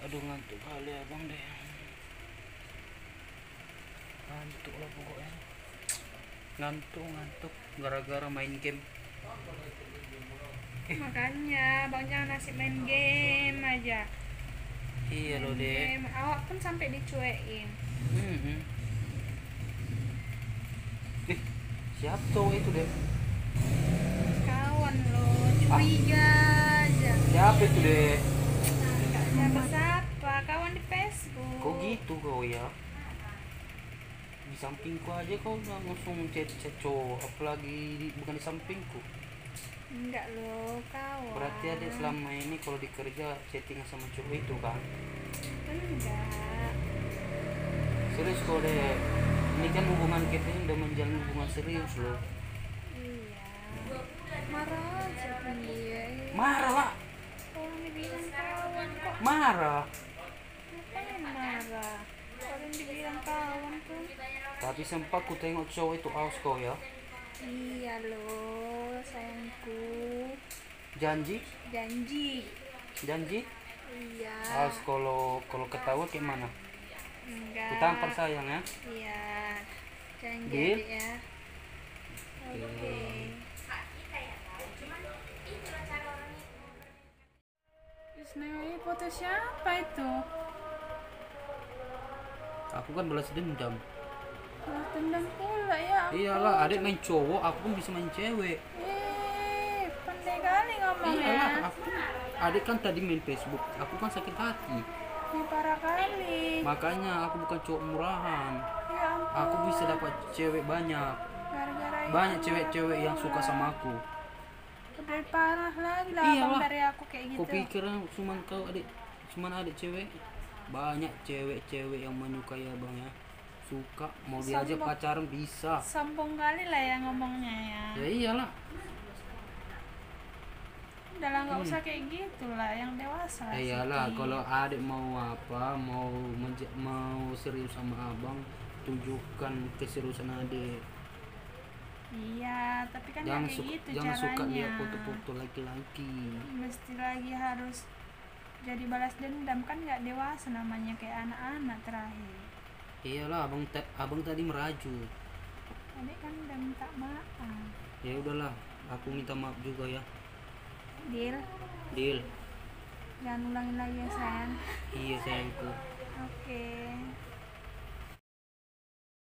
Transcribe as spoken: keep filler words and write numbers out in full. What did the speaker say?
Aduh ngantuk kali abang deh. Ngantuk lah pokoknya. Ngantuk ngantuk gara-gara main game. Makanya bang jangan asik main game aja. Iya Main loh deh. game. Awak pun sampai dicuekin. Hmm. Ih, siapa cowok itu deh? Kawan lo, curiga aja. Siapa itu deh? Nah, siapa-siapa, kawan di Facebook. Kok gitu kau ya? Di sampingku aja kau udah langsung chat-chat cowok, apalagi di- bukan di sampingku. Enggak lo, kawan. Berarti adik selama ini kalau di kerja chatting sama cowok itu kan? Enggak. Serius kau deh. Ini kan hubungan kita ini udah menjalin hubungan serius loh. Iya. Marah aja dia. Marah lah. Orang dibilang kawan kok. Marah. Ngapain marah? Orang dibilang kawan tuh. Tapi sempat ku tengok cowok itu aus kau ya. Iya loh, sayangku. Janji? Janji. Janji? Iya. Aus kalau kalau ketawa kayak mana? Enggak. Ku tampar sayang ya. Iya. Janji Deal? adik ya. Oke. Isnawi foto siapa itu? Aku kan balas dendam. Balas dendam pula ya. ampun. Iyalah, adik main cowok, aku pun bisa main cewek. Eh, pandai kali ngomongnya. Iyalah, aku adik kan tadi main Facebook, aku kan sakit hati. Ini parah kali. Makanya aku bukan cowok murahan. Ya ampun. Aku bisa dapat cewek banyak. Gara-gara itu Banyak cewek-cewek yang suka sama aku. udah parah lagi lah Iyalah. abang dari aku kayak gitu. Kau pikir cuman kau adik, cuman adik cewek? Banyak cewek-cewek yang menyukai abang ya. Suka, mau diajak Sombong. pacaran bisa. Sombong kali lah ya ngomongnya ya. Ya iyalah. Udah lah nggak Hmm. usah kayak gitu lah, yang dewasa. Ya iyalah, kalau adik mau apa, mau menja- mau serius sama abang, tunjukkan keseriusan adik. Iya, tapi kan Jangan nggak kayak suka, gitu jangan caranya. suka lihat foto-foto laki-laki. Mesti lagi harus jadi balas dendam, kan nggak dewasa namanya, kayak anak-anak terakhir. Iyalah, abang ta- abang tadi meraju. Adik kan udah minta maaf. Ya udahlah, aku minta maaf juga ya. Deal, Deal. jangan ulangin lagi ya sayang. Iya sayangku.